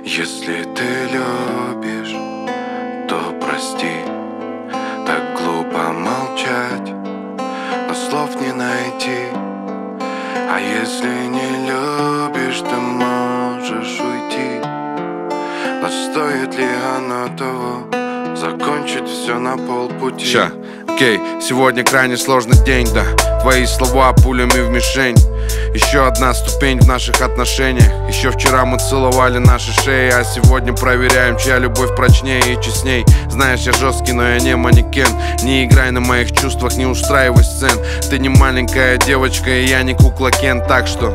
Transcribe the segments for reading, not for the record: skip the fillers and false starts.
Если ты любишь, то прости. Так глупо молчать, но слов не найти. А если не любишь, ты можешь уйти. Но стоит ли оно того, закончить все на полпути? Окей, сегодня крайне сложный день, да. Твои слова пулями в мишень. Еще одна ступень в наших отношениях. Еще вчера мы целовали наши шеи, а сегодня проверяем, чья любовь прочнее и честней. Знаешь, я жесткий, но я не манекен. Не играй на моих чувствах, не устраивай сцен. Ты не маленькая девочка, и я не кукла Кен. Так что,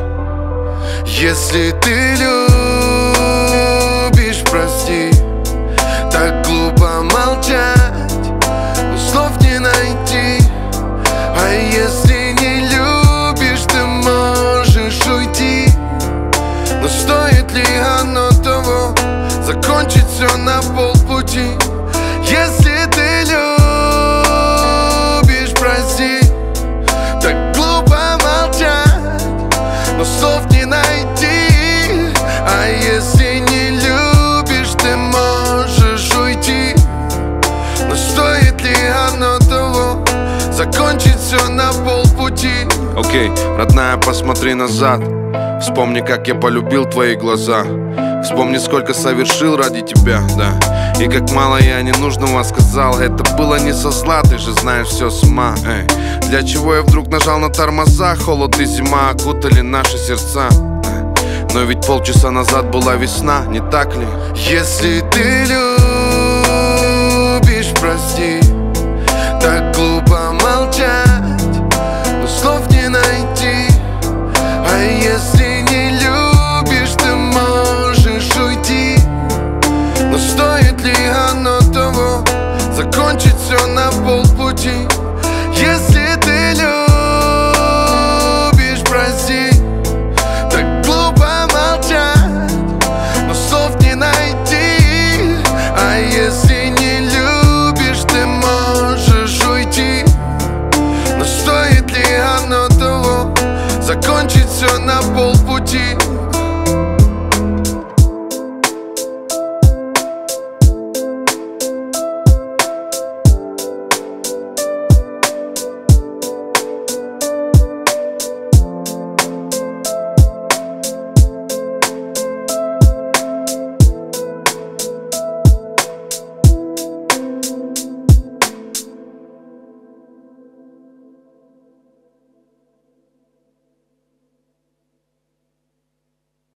если ты любишь, прости. Так глупо молчать, но слов не найти. А если не любишь, ты можешь уйти. Но стоит ли оно того, закончить все на полпути? Если ты любишь, прости. Так глупо молчать, но слов не найти. А если не любишь, ты можешь уйти. Но стоит ли оно того, закончить все на полпути? окей, родная, посмотри назад. Вспомни, как я полюбил твои глаза. Вспомни, сколько совершил ради тебя, да. И как мало я ненужного сказал. Это было не со зла, ты же знаешь все с ума. Для чего я вдруг нажал на тормоза? Холод и зима окутали наши сердца. Но ведь полчаса назад была весна, не так ли? Если ты любишь, прости. Так глупо молчать, но слов не найти. А если не любишь, ты можешь уйти. Но стоит ли оно того, закончить все на полпути? Если ты любишь, прости. Так глупо молчать, но слов не найти. А если не любишь, ты можешь уйти. Но стоит ли оно того, закончить все на полпути?